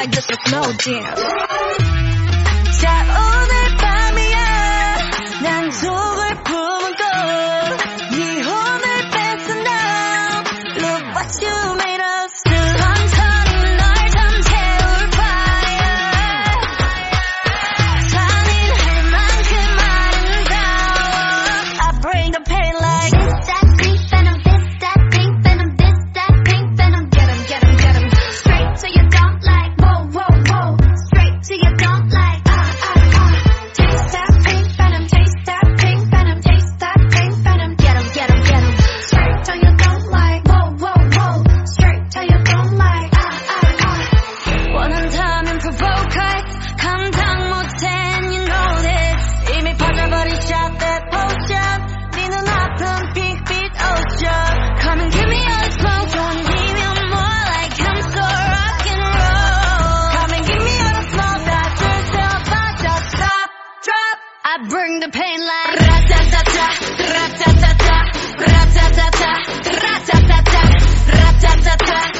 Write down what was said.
like this will slow down. 자 오늘 밤이야 난 속을 품은 꽃네 혼을 뺏어 now Look what you made us do 천천히 널 잠재울 fire 잔인할 만큼 아름다워 I bring the pain like This that pink venom This that pink venom This that pink venom Get 'em, get 'em, get 'em Straight to your don't like Whoa, whoa, whoa Straight to your don't like Taste that pink venom Taste that pink venom Taste that pink venom Get 'em, get 'em, get 'em Straight to your don't like Whoa, whoa, whoa Straight to your don't like 원한다면 provoke us 감당 못해 and you know this 이미 퍼져버린 shot that potion 네 눈앞은 빅빅 ocean Come and give me all the smoke don't need me more like I'm so rock and roll Come and give me all the smoke that turns up I just stop drop I bring the pain like Ra-ta-ta-ta Ra-ta-ta-ta Ra-ta-ta-ta Ra-ta-ta-ta Ra-ta-ta-ta